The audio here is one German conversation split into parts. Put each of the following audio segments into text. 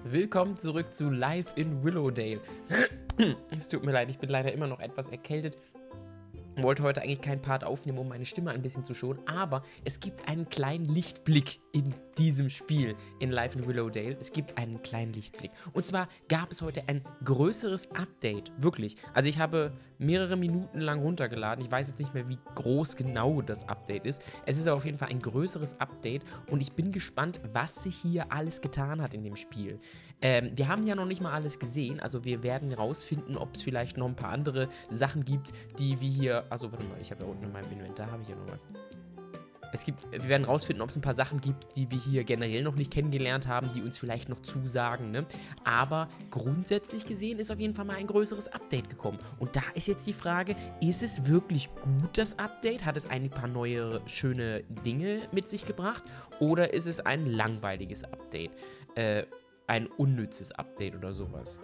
Willkommen zurück zu Live in Willowdale. Es tut mir leid, ich bin leider immer noch etwas erkältet. Wollte heute eigentlich keinen Part aufnehmen, um meine Stimme ein bisschen zu schonen, aber es gibt einen kleinen Lichtblick in diesem Spiel, in Live in Willowdale. Es gibt einen kleinen Lichtblick. Und zwar gab es heute ein größeres Update, wirklich. Also ich habe mehrere Minuten lang runtergeladen. Ich weiß jetzt nicht mehr, wie groß genau das Update ist. Es ist aber auf jeden Fall ein größeres Update und ich bin gespannt, was sich hier alles getan hat in dem Spiel. Wir haben ja noch nicht mal alles gesehen, also wir werden rausfinden, ob es vielleicht noch ein paar andere Sachen gibt, die wir hier, also warte mal, ich habe ja unten in meinem Inventar, habe ich ja noch was. Wir werden rausfinden, ob es ein paar Sachen gibt, die wir hier generell noch nicht kennengelernt haben, die uns vielleicht noch zusagen, ne? Aber grundsätzlich gesehen ist auf jeden Fall mal ein größeres Update gekommen. Und da ist jetzt die Frage, ist es wirklich gut, das Update? Hat es ein paar neue, schöne Dinge mit sich gebracht? Oder ist es ein langweiliges Update? Ein unnützes Update oder sowas.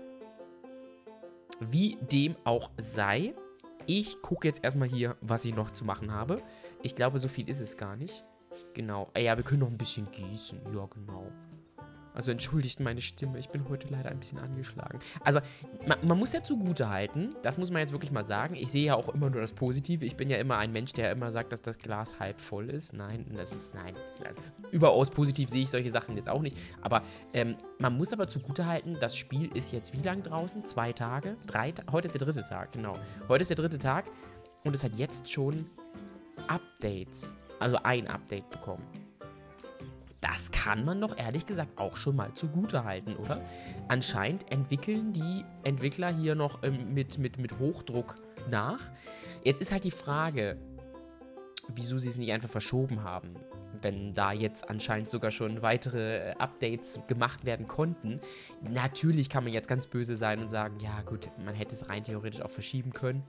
Wie dem auch sei, ich gucke jetzt erstmal hier, was ich noch zu machen habe. Ich glaube, so viel ist es gar nicht. Genau. Ja, wir können noch ein bisschen gießen. Ja, genau. Also entschuldigt meine Stimme, ich bin heute leider ein bisschen angeschlagen. Also man muss ja zugute halten, das muss man jetzt wirklich mal sagen. Ich sehe ja auch immer nur das Positive. Ich bin ja immer ein Mensch, der immer sagt, dass das Glas halb voll ist. Nein. Also, überaus positiv sehe ich solche Sachen jetzt auch nicht. Aber man muss aber zugute halten, das Spiel ist jetzt wie lang draußen? 2 Tage? 3 Tage? Heute ist der 3. Tag, genau. Heute ist der 3. Tag und es hat jetzt schon Updates, also ein Update bekommen. Das kann man doch ehrlich gesagt auch schon mal zugute halten, oder? Anscheinend entwickeln die Entwickler hier noch mit Hochdruck nach. Jetzt ist halt die Frage, wieso sie es nicht einfach verschoben haben, wenn da jetzt anscheinend sogar schon weitere Updates gemacht werden konnten. Natürlich kann man jetzt ganz böse sein und sagen, ja gut, man hätte es rein theoretisch auch verschieben können.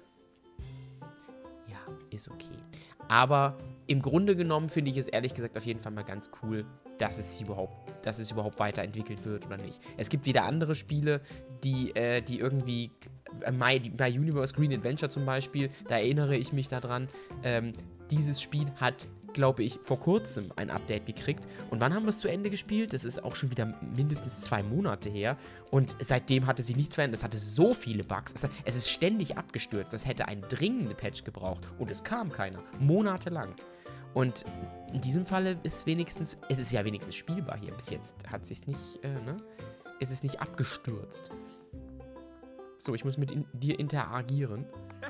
Ja, ist okay. Aber im Grunde genommen finde ich es ehrlich gesagt auf jeden Fall mal ganz cool, dass es überhaupt weiterentwickelt wird oder nicht. Es gibt wieder andere Spiele, die irgendwie, My Universe Green Adventure zum Beispiel, da erinnere ich mich daran, dieses Spiel hat, glaube ich, vor kurzem ein Update gekriegt. Und wann haben wir es zu Ende gespielt? Das ist auch schon wieder mindestens 2 Monate her. Und seitdem hatte sie nichts verändert. Es hatte so viele Bugs. Es ist ständig abgestürzt. Das hätte einen dringenden Patch gebraucht. Und es kam keiner. Monatelang. Und in diesem Falle ist es ja wenigstens spielbar hier. Bis jetzt hat sich's nicht, ist es nicht abgestürzt. So, ich muss mit dir interagieren.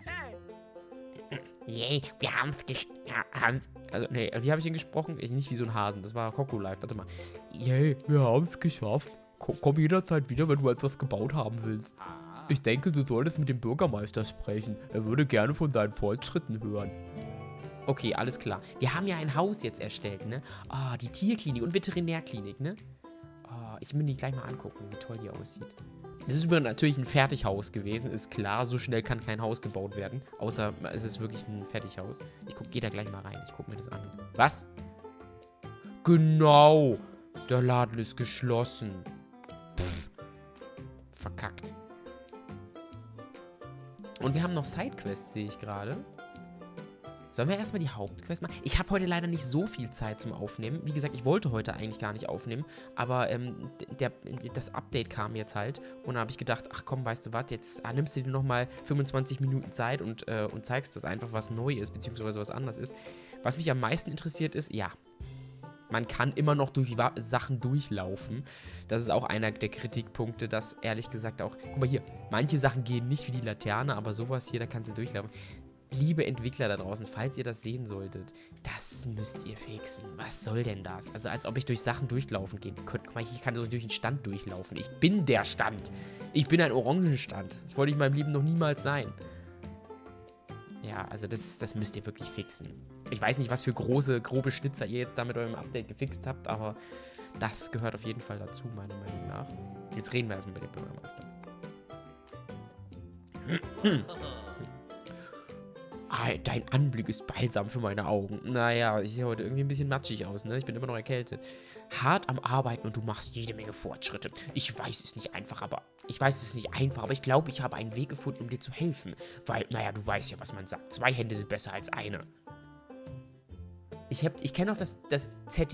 Yay, wir haben's also, nee, wie habe ich ihn gesprochen? Nicht wie so ein Hasen, das war Coco Live, warte mal. Yay, wir haben's geschafft. Komm jederzeit wieder, wenn du etwas gebaut haben willst. Ich denke, du solltest mit dem Bürgermeister sprechen. Er würde gerne von deinen Fortschritten hören. Okay, alles klar. Wir haben ja ein Haus jetzt erstellt, ne? Ah, die Tierklinik und Veterinärklinik, ne? Ah, ich will mir die gleich mal angucken, wie toll die aussieht. Das ist übrigens natürlich ein Fertighaus gewesen, ist klar. So schnell kann kein Haus gebaut werden. Außer es ist wirklich ein Fertighaus. Geh da gleich mal rein. Ich gucke mir das an. Was? Genau. Der Laden ist geschlossen. Pff. Verkackt. Und wir haben noch Sidequests, sehe ich gerade. Sollen wir erstmal die Hauptquest machen? Ich habe heute leider nicht so viel Zeit zum Aufnehmen. Wie gesagt, ich wollte heute eigentlich gar nicht aufnehmen. Aber das Update kam jetzt halt. Und da habe ich gedacht, ach komm, weißt du was, jetzt nimmst du dir nochmal 25 Minuten Zeit und zeigst das einfach, was neu ist, beziehungsweise was anders ist. Was mich am meisten interessiert ist, ja, man kann immer noch durch Sachen durchlaufen. Das ist auch einer der Kritikpunkte, dass ehrlich gesagt auch, guck mal hier, manche Sachen gehen nicht wie die Laterne, aber sowas hier, da kannst du durchlaufen. Liebe Entwickler da draußen, falls ihr das sehen solltet, das müsst ihr fixen. Was soll denn das? Also als ob ich durch Sachen durchlaufen gehen könnte. Guck mal, ich kann so durch den Stand durchlaufen. Ich bin der Stand. Ich bin ein Orangenstand. Das wollte ich in meinem Leben noch niemals sein. Ja, also das müsst ihr wirklich fixen. Ich weiß nicht, was für grobe Schnitzer ihr jetzt da mit eurem Update gefixt habt, aber das gehört auf jeden Fall dazu, meiner Meinung nach. Jetzt reden wir erstmal mit dem Bürgermeister. Dein Anblick ist balsam für meine Augen. Naja, ich sehe heute irgendwie ein bisschen matschig aus, ne? Ich bin immer noch erkältet. Hart am Arbeiten und du machst jede Menge Fortschritte. Ich weiß es nicht einfach, aber ich glaube, ich habe einen Weg gefunden, um dir zu helfen. Weil, naja, du weißt ja, was man sagt. 2 Hände sind besser als eine. Ich kenne noch das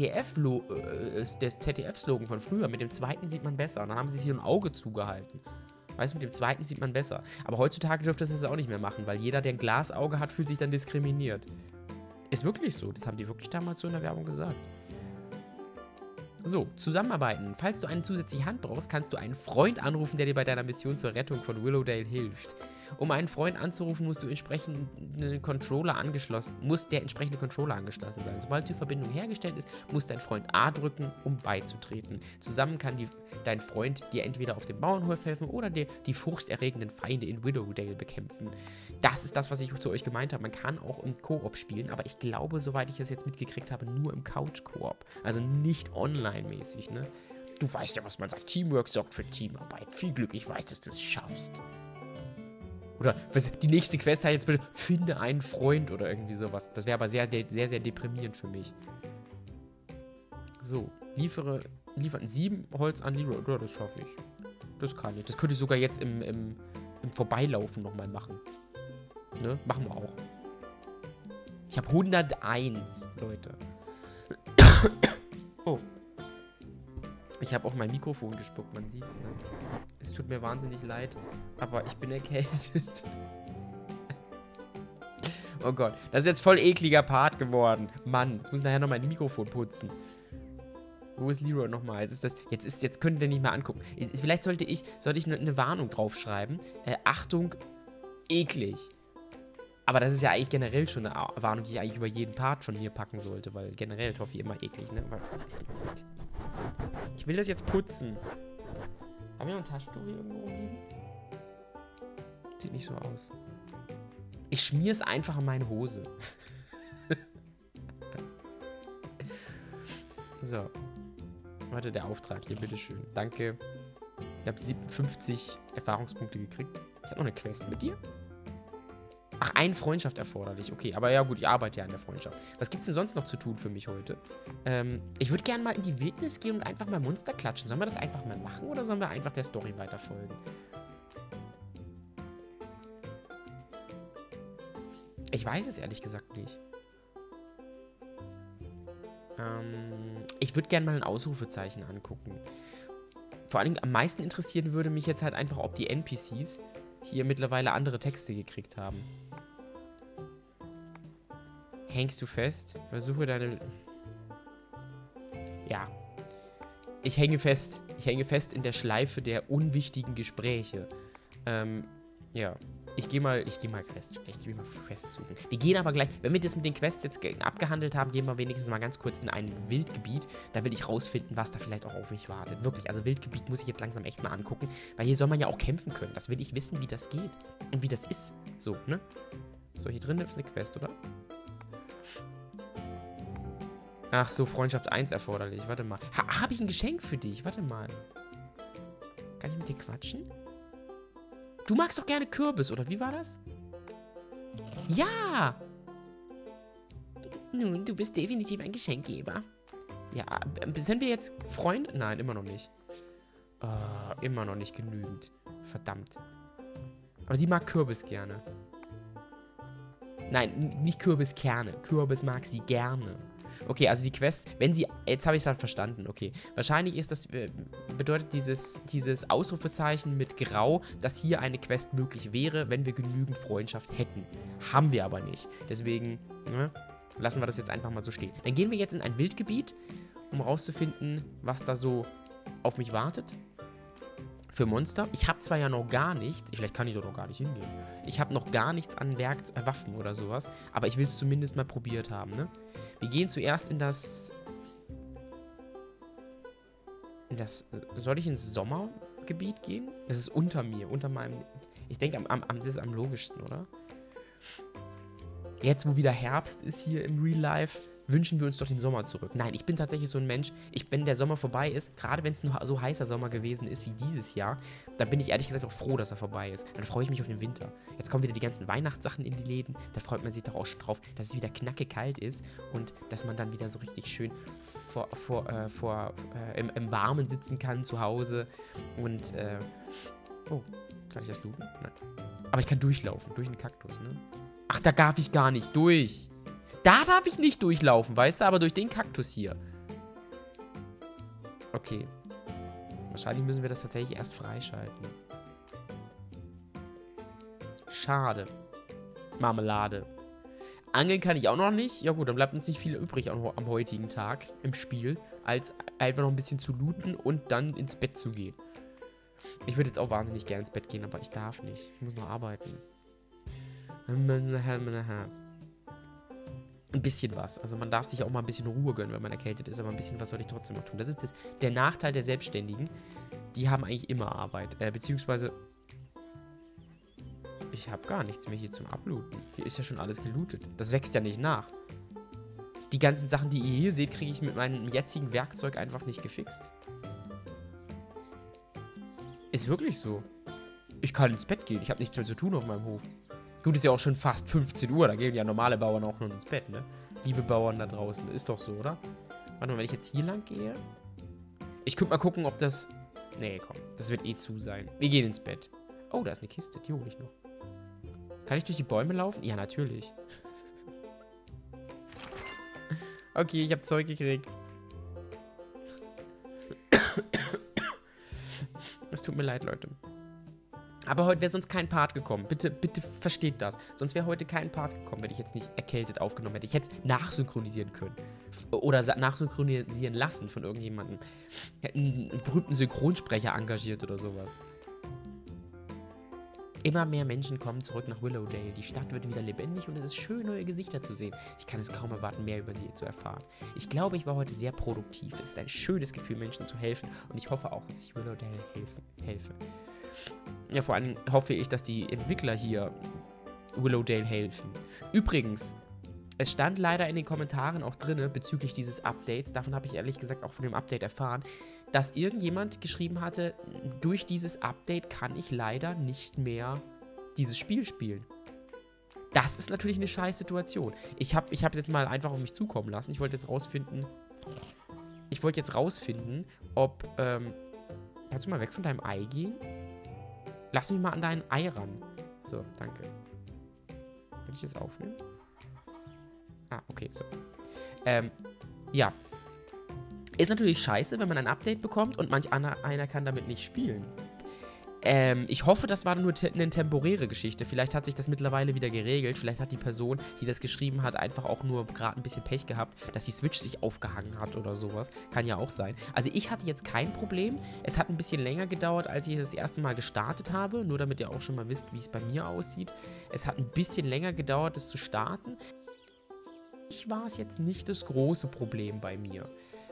ZDF-Slogan von früher. Mit dem zweiten sieht man besser. Und dann haben sie sich so ein Auge zugehalten. Weißt du, mit dem zweiten sieht man besser. Aber heutzutage dürfte das auch nicht mehr machen, weil jeder, der ein Glasauge hat, fühlt sich dann diskriminiert. Ist wirklich so. Das haben die wirklich damals so in der Werbung gesagt. So, zusammenarbeiten. Falls du eine zusätzliche Hand brauchst, kannst du einen Freund anrufen, der dir bei deiner Mission zur Rettung von Willowdale hilft. Um einen Freund anzurufen, muss der entsprechende Controller angeschlossen sein. Sobald die Verbindung hergestellt ist, muss dein Freund A drücken, um beizutreten. Zusammen kann dein Freund dir entweder auf dem Bauernhof helfen oder dir die furchterregenden Feinde in Willowdale bekämpfen. Das ist das, was ich zu euch gemeint habe. Man kann auch im Koop spielen, aber ich glaube, soweit ich es jetzt mitgekriegt habe, nur im Couch-Koop. Also nicht online-mäßig, ne? Du weißt ja, was man sagt. Teamwork sorgt für Teamarbeit. Viel Glück, ich weiß, dass du es schaffst. Oder die nächste Quest heißt jetzt bitte, finde einen Freund oder irgendwie sowas. Das wäre aber sehr, sehr, sehr deprimierend für mich. So, liefern 7 Holz an Leroy. Ja, das schaffe ich. Das kann ich. Das könnte ich sogar jetzt im Vorbeilaufen nochmal machen. Ne? Machen wir auch. Ich habe 101, Leute. Oh. Ich habe auch mein Mikrofon gespuckt, man sieht's, ne? Es tut mir wahnsinnig leid, aber ich bin erkältet. Oh Gott, das ist jetzt voll ekliger Part geworden. Mann, jetzt muss ich nachher noch mein Mikrofon putzen. Wo ist Leroy nochmal? Jetzt könnt ihr nicht mehr angucken. Vielleicht sollte ich eine Warnung draufschreiben. Achtung, eklig. Aber das ist ja eigentlich generell schon eine Warnung, die ich eigentlich über jeden Part von mir packen sollte, weil generell Toffee immer eklig, ne? Was ist mit? Ich will das jetzt putzen. Haben wir noch ein Taschentuch hier irgendwo rumliegen? Sieht nicht so aus. Ich schmier es einfach in meine Hose. So. Warte, der Auftrag hier, bitteschön. Danke. Ich habe 57 Erfahrungspunkte gekriegt. Ich habe noch eine Quest mit dir. Ach, eine Freundschaft erforderlich. Okay, aber ja gut, ich arbeite ja an der Freundschaft. Was gibt's denn sonst noch zu tun für mich heute? Ich würde gerne mal in die Wildnis gehen und einfach mal Monster klatschen. Sollen wir das einfach mal machen oder sollen wir einfach der Story weiterfolgen? Ich weiß es ehrlich gesagt nicht. Ich würde gerne mal ein Ausrufezeichen angucken. Vor allem am meisten interessieren würde mich jetzt halt einfach, ob die NPCs hier mittlerweile andere Texte gekriegt haben. Hängst du fest? Versuche deine... Ja. Ich hänge fest. Ich hänge fest in der Schleife der unwichtigen Gespräche. Ja. Ich gehe mal Quest. Ich gehe mal Quests suchen. Wir gehen aber gleich, wenn wir das mit den Quests jetzt abgehandelt haben, gehen wir wenigstens mal ganz kurz in ein Wildgebiet. Da will ich rausfinden, was da vielleicht auch auf mich wartet. Wirklich, also Wildgebiet muss ich jetzt langsam echt mal angucken, weil hier soll man ja auch kämpfen können. Das will ich wissen, wie das geht und wie das ist. So, ne? So, hier drin ist eine Quest, oder? Ach so, Freundschaft 1 erforderlich. Warte mal. Habe ich ein Geschenk für dich? Warte mal. Kann ich mit dir quatschen? Du magst doch gerne Kürbis, oder wie war das? Ja! Nun, du bist definitiv ein Geschenkgeber. Ja, sind wir jetzt Freunde? Nein, immer noch nicht. Immer noch nicht genügend. Verdammt. Aber sie mag Kürbis gerne. Nein, nicht Kürbiskerne. Kürbis mag sie gerne. Okay, also die Quest, wenn sie... Jetzt habe ich es halt verstanden, okay. Wahrscheinlich ist das... bedeutet dieses Ausrufezeichen mit Grau, dass hier eine Quest möglich wäre, wenn wir genügend Freundschaft hätten. Haben wir aber nicht. Deswegen, ne, lassen wir das jetzt einfach mal so stehen. Dann gehen wir jetzt in ein Wildgebiet, um rauszufinden, was da so auf mich wartet. Für Monster. Ich habe zwar ja noch gar nichts, vielleicht kann ich doch noch gar nicht hingehen. Ich habe noch gar nichts an Waffen oder sowas, aber ich will es zumindest mal probiert haben, ne? Wir gehen zuerst in das... Soll ich ins Sommergebiet gehen? Das ist unter mir, unter meinem... Ich denke, das ist am logischsten, oder? Jetzt, wo wieder Herbst ist hier im Real Life, wünschen wir uns doch den Sommer zurück. Nein, ich bin tatsächlich so ein Mensch, wenn der Sommer vorbei ist, gerade wenn es ein so heißer Sommer gewesen ist wie dieses Jahr, dann bin ich ehrlich gesagt auch froh, dass er vorbei ist. Dann freue ich mich auf den Winter. Jetzt kommen wieder die ganzen Weihnachtssachen in die Läden, da freut man sich doch auch schon drauf, dass es wieder knackekalt ist und dass man dann wieder so richtig schön im Warmen sitzen kann zu Hause und, oh, kann ich das looten? Nein. Aber ich kann durchlaufen, durch den Kaktus, ne? Ach, da darf ich gar nicht durch. Da darf ich nicht durchlaufen, weißt du? Aber durch den Kaktus hier. Okay. Wahrscheinlich müssen wir das tatsächlich erst freischalten. Schade. Marmelade. Angeln kann ich auch noch nicht. Ja gut, dann bleibt uns nicht viel übrig am heutigen Tag im Spiel, als einfach noch ein bisschen zu looten und dann ins Bett zu gehen. Ich würde jetzt auch wahnsinnig gerne ins Bett gehen, aber ich darf nicht. Ich muss noch arbeiten. Ein bisschen was. Also man darf sich auch mal ein bisschen Ruhe gönnen, wenn man erkältet ist, aber ein bisschen was soll ich trotzdem noch tun. Das ist der Nachteil der Selbstständigen. Die haben eigentlich immer Arbeit. Beziehungsweise ich habe gar nichts mehr hier zum Ablooten. Hier ist ja schon alles gelootet. Das wächst ja nicht nach. Die ganzen Sachen, die ihr hier seht, kriege ich mit meinem jetzigen Werkzeug einfach nicht gefixt. Ist wirklich so. Ich kann ins Bett gehen. Ich habe nichts mehr zu tun auf meinem Hof. Gut, ist ja auch schon fast 15 Uhr. Da gehen ja normale Bauern auch noch ins Bett, ne? Liebe Bauern da draußen. Das ist doch so, oder? Warte mal, wenn ich jetzt hier lang gehe. Ich könnte mal gucken, ob das... Nee, komm. Das wird eh zu sein. Wir gehen ins Bett. Oh, da ist eine Kiste. Die hole ich noch. Kann ich durch die Bäume laufen? Ja, natürlich. Okay, ich habe Zeug gekriegt. Es tut mir leid, Leute. Aber heute wäre sonst kein Part gekommen. Bitte, bitte versteht das. Sonst wäre heute kein Part gekommen, wenn ich jetzt nicht erkältet aufgenommen hätte. Ich hätte es nachsynchronisieren können. Oder nachsynchronisieren lassen von irgendjemandem. Ich hätte einen berühmten Synchronsprecher engagiert oder sowas. Immer mehr Menschen kommen zurück nach Willowdale. Die Stadt wird wieder lebendig und es ist schön, neue Gesichter zu sehen. Ich kann es kaum erwarten, mehr über sie zu erfahren. Ich glaube, ich war heute sehr produktiv. Es ist ein schönes Gefühl, Menschen zu helfen und ich hoffe auch, dass ich Willowdale helfe. Ja, vor allem hoffe ich, dass die Entwickler hier Willowdale helfen. Übrigens, es stand leider in den Kommentaren auch drin, bezüglich dieses Updates, davon habe ich ehrlich gesagt auch von dem Update erfahren, dass irgendjemand geschrieben hatte, durch dieses Update kann ich leider nicht mehr dieses Spiel spielen. Das ist natürlich eine scheiß Situation. Ich hab es jetzt mal einfach auf mich zukommen lassen. Ich wollte jetzt rausfinden, ob, kannst du mal weg von deinem Ei gehen? Lass mich mal an dein Ei ran. So, danke. Kann ich das aufnehmen? Ah, okay, so. Ja. Ist natürlich scheiße, wenn man ein Update bekommt und manch einer kann damit nicht spielen. Ich hoffe, das war nur eine temporäre Geschichte. Vielleicht hat sich das mittlerweile wieder geregelt. Vielleicht hat die Person, die das geschrieben hat, einfach auch nur gerade ein bisschen Pech gehabt, dass die Switch sich aufgehangen hat oder sowas. Kann ja auch sein. Also ich hatte jetzt kein Problem. Es hat ein bisschen länger gedauert, als ich das erste Mal gestartet habe. Nur damit ihr auch schon mal wisst, wie es bei mir aussieht. Es hat ein bisschen länger gedauert, es zu starten. War es jetzt nicht das große Problem bei mir.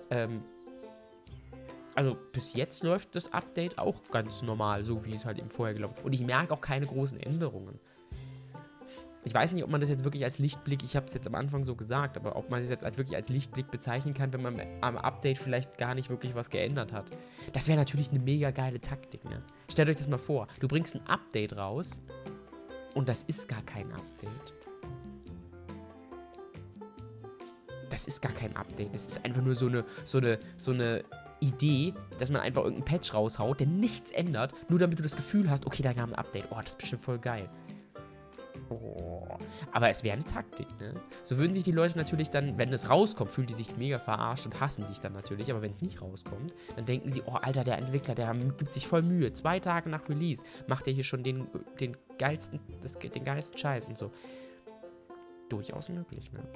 Also bis jetzt läuft das Update auch ganz normal, so wie es halt eben vorher gelaufen ist. Und ich merke auch keine großen Änderungen. Ich weiß nicht, ob man das jetzt wirklich als Lichtblick, ich habe es jetzt am Anfang so gesagt, aber ob man das jetzt wirklich als Lichtblick bezeichnen kann, wenn man am Update vielleicht gar nicht wirklich was geändert hat. Das wäre natürlich eine mega geile Taktik, ne? Stellt euch das mal vor, du bringst ein Update raus und das ist gar kein Update. Das ist gar kein Update. Das ist einfach nur so eine Idee, dass man einfach irgendeinen Patch raushaut, der nichts ändert, nur damit du das Gefühl hast, okay, da kam ein Update. Oh, das ist bestimmt voll geil. Oh. Aber es wäre eine Taktik, ne? So würden sich die Leute natürlich dann, wenn es rauskommt, fühlen die sich mega verarscht und hassen dich dann natürlich. Aber wenn es nicht rauskommt, dann denken sie, oh, Alter, der Entwickler, der gibt sich voll Mühe. 2 Tage nach Release macht er hier schon den geilsten Scheiß und so. Durchaus möglich, ne?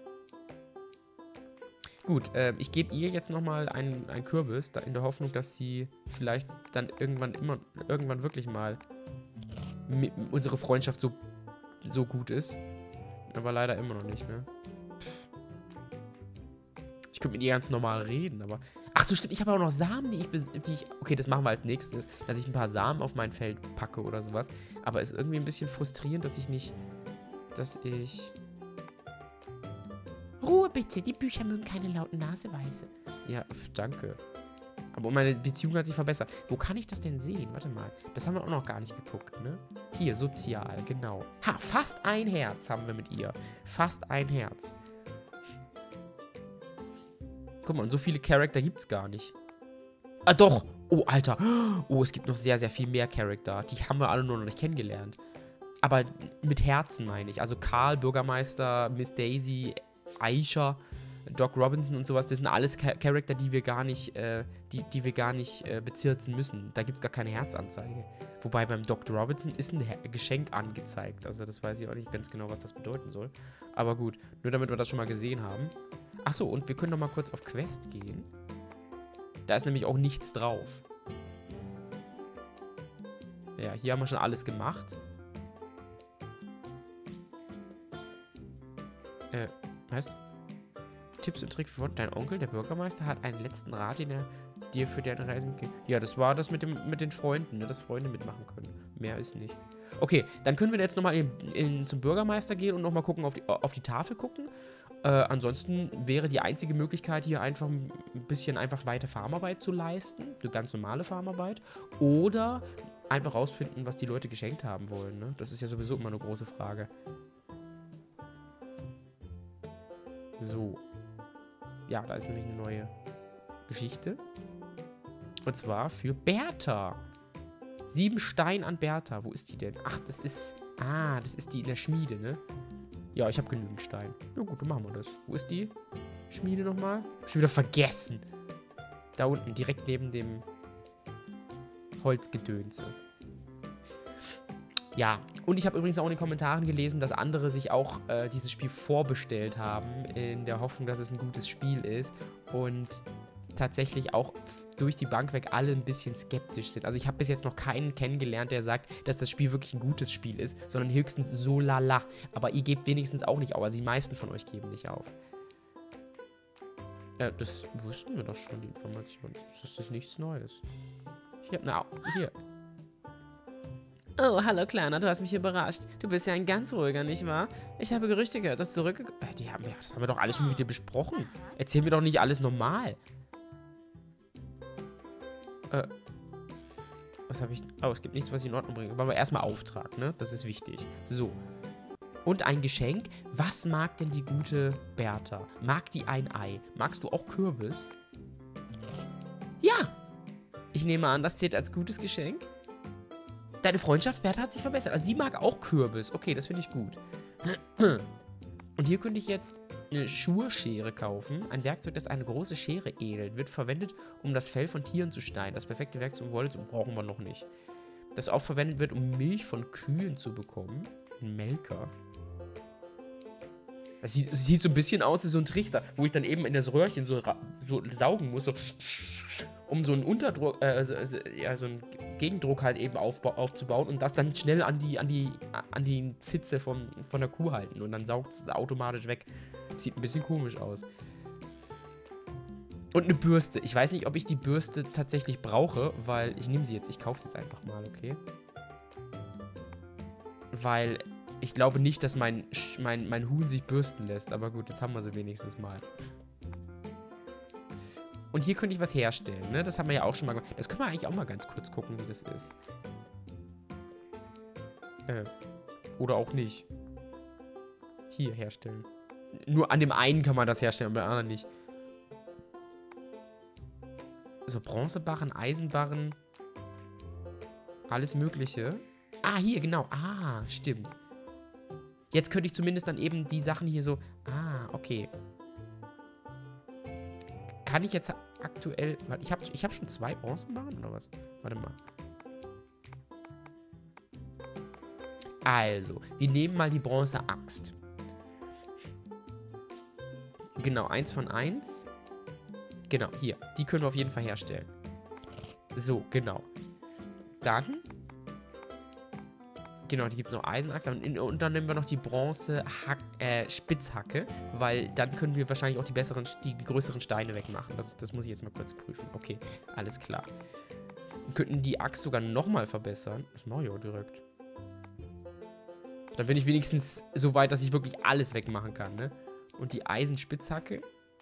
Gut, ich gebe ihr jetzt nochmal einen Kürbis, in der Hoffnung, dass sie vielleicht dann irgendwann wirklich mal unsere Freundschaft so gut ist. Aber leider immer noch nicht, ne? Ich könnte mit ihr ganz normal reden, aber... Ach so, stimmt, ich habe auch noch Samen, die ich... Okay, das machen wir als nächstes, dass ich ein paar Samen auf mein Feld packe oder sowas. Aber es ist irgendwie ein bisschen frustrierend, dass ich... Ruhe bitte, die Bücher mögen keine lauten Naseweise. Ja, danke. Aber meine Beziehung hat sich verbessert. Wo kann ich das denn sehen? Warte mal. Das haben wir auch noch gar nicht geguckt, ne? Hier, sozial, genau. Ha, fast ein Herz haben wir mit ihr. Fast ein Herz. Guck mal, und so viele Charakter gibt's gar nicht. Ah, doch. Oh, Alter. Oh, es gibt noch sehr, sehr viel mehr Charakter. Die haben wir alle nur noch nicht kennengelernt. Aber mit Herzen meine ich. Also Karl, Bürgermeister, Miss Daisy, Aisha, Doc Robinson und sowas, das sind alles Charakter, die wir gar nicht, die wir gar nicht bezirzen müssen. Da gibt es gar keine Herzanzeige. Wobei beim Dr. Robinson ist ein Geschenk angezeigt. Also das weiß ich auch nicht ganz genau, was das bedeuten soll. Aber gut, nur damit wir das schon mal gesehen haben. Achso, und wir können noch mal kurz auf Quest gehen. Da ist nämlich auch nichts drauf. Ja, hier haben wir schon alles gemacht. Was? Tipps und Tricks von dein Onkel, der Bürgermeister, hat einen letzten Rat, den er dir für deine Reise mitgibt. Ja, das war das mit den Freunden, ne, dass Freunde mitmachen können. Mehr ist nicht. Okay, dann können wir jetzt nochmal zum Bürgermeister gehen und nochmal gucken, auf die Tafel gucken. Ansonsten wäre die einzige Möglichkeit, hier einfach ein bisschen weiter Farmarbeit zu leisten. Eine ganz normale Farmarbeit. Oder einfach rausfinden, was die Leute geschenkt haben wollen. Ne? Das ist ja sowieso immer eine große Frage. So. Ja, da ist nämlich eine neue Geschichte. Und zwar für Bertha. 7 Stein an Bertha. Wo ist die denn? Ach, das ist die in der Schmiede, ne? Ja, ich habe genügend Stein. Na gut, dann machen wir das. Wo ist die Schmiede nochmal? Schon wieder vergessen. Da unten, direkt neben dem Holzgedönse. Ja, und ich habe übrigens auch in den Kommentaren gelesen, dass andere sich auch dieses Spiel vorbestellt haben, in der Hoffnung, dass es ein gutes Spiel ist. Und tatsächlich auch durch die Bank weg alle ein bisschen skeptisch sind. Also ich habe bis jetzt noch keinen kennengelernt, der sagt, dass das Spiel wirklich ein gutes Spiel ist, sondern höchstens so lala. Aber ihr gebt wenigstens auch nicht auf. Also die meisten von euch geben nicht auf. Das wussten wir doch schon, die Information. Das ist nichts Neues. Hier. Oh, hallo Kleiner, du hast mich überrascht. Du bist ja ein ganz ruhiger, nicht wahr? Ich habe Gerüchte gehört, dass zurückgekommen... Das haben wir doch alles schon mit dir besprochen. Erzähl mir doch nicht alles normal. Was habe ich... Oh, es gibt nichts, was ich in Ordnung bringe. Wollen wir erstmal Auftrag, ne? Das ist wichtig. So. Und ein Geschenk. Was mag denn die gute Bertha? Mag die ein Ei? Magst du auch Kürbis? Ja! Ich nehme an, das zählt als gutes Geschenk. Deine Freundschaft, Bertha, hat sich verbessert. Also sie mag auch Kürbis. Okay, das finde ich gut. Und hier könnte ich jetzt eine Schurschere kaufen. Ein Werkzeug, das eine große Schere ähnelt. Wird verwendet, um das Fell von Tieren zu schneiden. Das perfekte Werkzeug, um Wolle zu brauchen wir noch nicht. Das auch verwendet wird, um Milch von Kühen zu bekommen. Ein Melker. Das sieht so ein bisschen aus wie so ein Trichter, wo ich dann eben in das Röhrchen so saugen muss, so, um so einen Unterdruck, so einen Gegendruck halt eben aufzubauen und das dann schnell an die Zitze von der Kuh halten und dann saugt es automatisch weg. Sieht ein bisschen komisch aus. Und eine Bürste. Ich weiß nicht, ob ich die Bürste tatsächlich brauche, weil ich nehme sie jetzt. Ich kaufe sie jetzt einfach mal, okay? Weil ich glaube nicht, dass mein Huhn sich bürsten lässt. Aber gut, jetzt haben wir sie wenigstens mal. Und hier könnte ich was herstellen, ne? Das haben wir ja auch schon mal gemacht. Das können wir eigentlich auch mal ganz kurz gucken, wie das ist. Oder auch nicht. Hier herstellen. Nur an dem einen kann man das herstellen, bei anderen nicht. So, Bronzebarren, Eisenbarren. Alles Mögliche. Ah, hier, genau. Ah, stimmt. Jetzt könnte ich zumindest dann eben die Sachen hier so... Ah, okay. Kann ich jetzt aktuell... Warte, ich hab schon 2 Bronzenbarren oder was? Warte mal. Also, wir nehmen mal die Bronze-Axt. Genau, 1 von 1. Genau, hier. Die können wir auf jeden Fall herstellen. So, genau. Dann... Genau, die gibt es noch Eisenachse. Und dann nehmen wir noch die Bronze-Spitzhacke, weil dann können wir wahrscheinlich auch die größeren Steine wegmachen. Das muss ich jetzt mal kurz prüfen. Okay, alles klar. Wir könnten die Axt sogar nochmal verbessern. Das mache ich auch direkt. Dann bin ich wenigstens so weit, dass ich wirklich alles wegmachen kann, ne? Und die Eisenspitzhacke.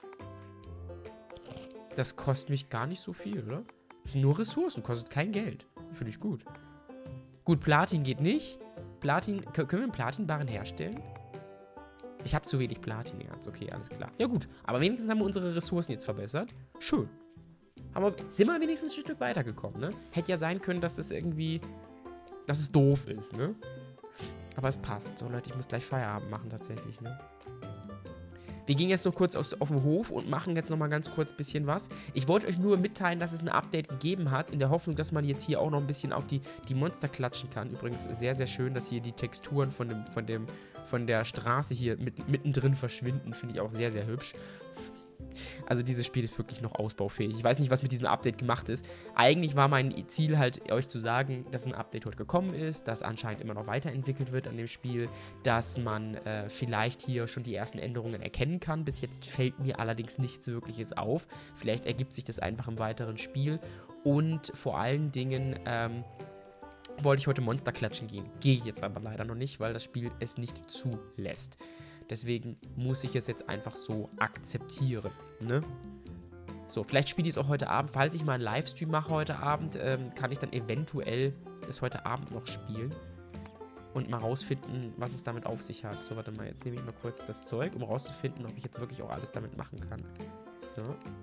Das kostet mich gar nicht so viel, oder? Das sind nur Ressourcen, kostet kein Geld. Finde ich gut. Gut, Platin geht nicht. Können wir einen Platinbarren herstellen? Ich habe zu wenig Platinerz. Okay, alles klar. Ja gut, aber wenigstens haben wir unsere Ressourcen jetzt verbessert. Schön. Sind wir wenigstens ein Stück weitergekommen, ne? Hätte ja sein können, dass das irgendwie... dass es doof ist, ne? Aber es passt. So, Leute, ich muss gleich Feierabend machen tatsächlich, ne? Wir gehen jetzt noch kurz auf den Hof und machen jetzt nochmal ganz kurz ein bisschen was. Ich wollte euch nur mitteilen, dass es ein Update gegeben hat, in der Hoffnung, dass man jetzt hier auch noch ein bisschen auf die Monster klatschen kann. Übrigens sehr, sehr schön, dass hier die Texturen von der Straße hier mittendrin verschwinden. Finde ich auch sehr, sehr hübsch. Also dieses Spiel ist wirklich noch ausbaufähig. Ich weiß nicht, was mit diesem Update gemacht ist. Eigentlich war mein Ziel halt, euch zu sagen, dass ein Update heute gekommen ist, dass anscheinend immer noch weiterentwickelt wird an dem Spiel, dass man vielleicht hier schon die ersten Änderungen erkennen kann. Bis jetzt fällt mir allerdings nichts Wirkliches auf. Vielleicht ergibt sich das einfach im weiteren Spiel. Und vor allen Dingen wollte ich heute Monster klatschen gehen. Gehe ich jetzt aber leider noch nicht, weil das Spiel es nicht zulässt. Deswegen muss ich es jetzt einfach so akzeptieren, ne? So, vielleicht spiele ich es auch heute Abend. Falls ich mal einen Livestream mache heute Abend, kann ich dann eventuell es heute Abend noch spielen. Und mal rausfinden, was es damit auf sich hat. So, warte mal, jetzt nehme ich mal kurz das Zeug, um rauszufinden, ob ich jetzt wirklich auch alles damit machen kann. So.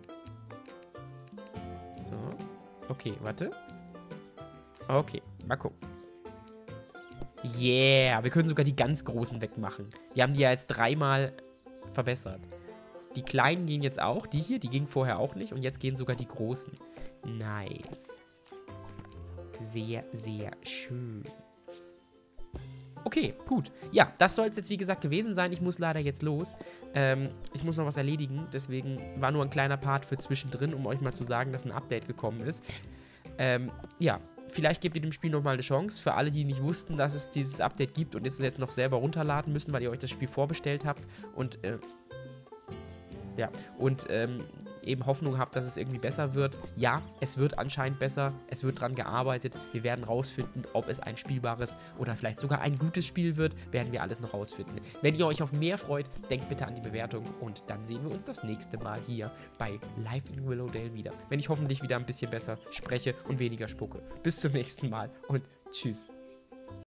So. Okay, warte. Okay, mal gucken. Yeah, wir können sogar die ganz großen wegmachen. Wir haben die ja jetzt 3-mal verbessert. Die kleinen gehen jetzt auch. Die hier, die gingen vorher auch nicht. Und jetzt gehen sogar die großen. Nice. Sehr, sehr schön. Okay, gut. Ja, das soll es jetzt wie gesagt gewesen sein. Ich muss leider jetzt los. Ich muss noch was erledigen. Deswegen war nur ein kleiner Part für zwischendrin, um euch mal zu sagen, dass ein Update gekommen ist. Ja. Vielleicht gebt ihr dem Spiel nochmal eine Chance. Für alle, die nicht wussten, dass es dieses Update gibt und es jetzt noch selber runterladen müssen, weil ihr euch das Spiel vorbestellt habt. Und, eben Hoffnung habt, dass es irgendwie besser wird. Ja, es wird anscheinend besser. Es wird dran gearbeitet. Wir werden rausfinden, ob es ein spielbares oder vielleicht sogar ein gutes Spiel wird. Werden wir alles noch rausfinden. Wenn ihr euch auf mehr freut, denkt bitte an die Bewertung. Und dann sehen wir uns das nächste Mal hier bei Live in Willowdale wieder. Wenn ich hoffentlich wieder ein bisschen besser spreche und weniger spucke. Bis zum nächsten Mal und tschüss.